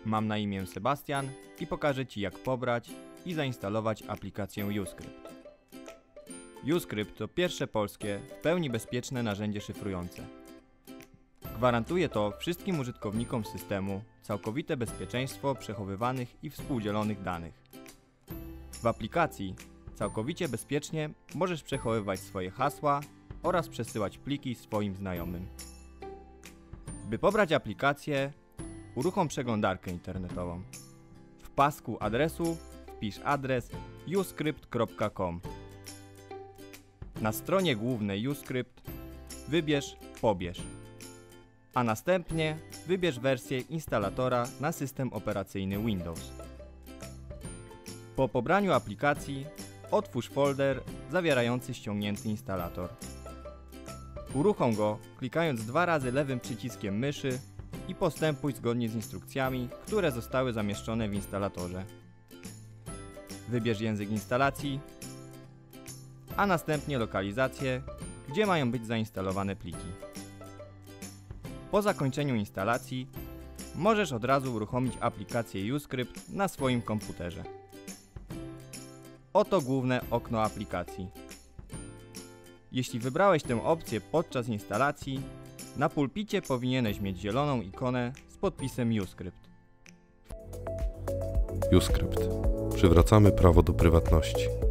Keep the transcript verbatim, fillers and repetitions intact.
Mam na imię Sebastian i pokażę Ci, jak pobrać i zainstalować aplikację YouScript. YouScript to pierwsze polskie, w pełni bezpieczne narzędzie szyfrujące. Gwarantuje to wszystkim użytkownikom systemu całkowite bezpieczeństwo przechowywanych i współdzielonych danych. W aplikacji całkowicie bezpiecznie możesz przechowywać swoje hasła oraz przesyłać pliki swoim znajomym. By pobrać aplikację, uruchom przeglądarkę internetową. W pasku adresu wpisz adres youscript kropka com. Na stronie głównej YouScript wybierz Pobierz, a następnie wybierz wersję instalatora na system operacyjny Windows. Po pobraniu aplikacji otwórz folder zawierający ściągnięty instalator. Uruchom go klikając dwa razy lewym przyciskiem myszy i postępuj zgodnie z instrukcjami, które zostały zamieszczone w instalatorze. Wybierz język instalacji, a następnie lokalizację, gdzie mają być zainstalowane pliki. Po zakończeniu instalacji możesz od razu uruchomić aplikację YouScript na swoim komputerze. Oto główne okno aplikacji. Jeśli wybrałeś tę opcję podczas instalacji, na pulpicie powinieneś mieć zieloną ikonę z podpisem YouScript. YouScript. Przywracamy prawo do prywatności.